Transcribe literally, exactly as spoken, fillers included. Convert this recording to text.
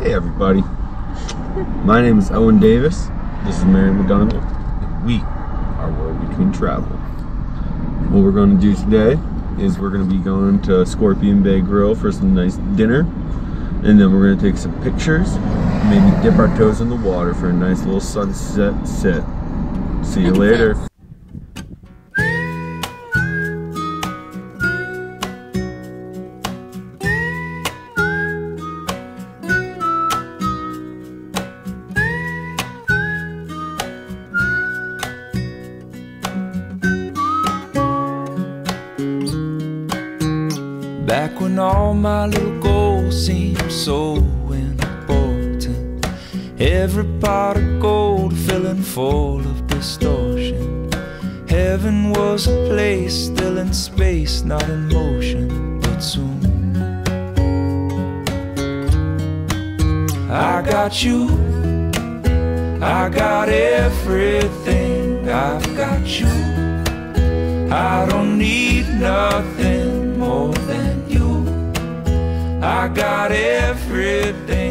Hey everybody, my name is Owen Davis, this is Mary McGonigal, and we are World Between Travel. What we're going to do today is we're going to be going to Scorpion Bay Grill for some nice dinner, and then we're going to take some pictures, maybe dip our toes in the water for a nice little sunset sit. See you later. Back when all my little goals seemed so important, every pot of gold filling full of distortion. Heaven was a place still in space, not in motion, but soon I got you, I got everything, I've got you. I don't need nothing more than you. I got everything.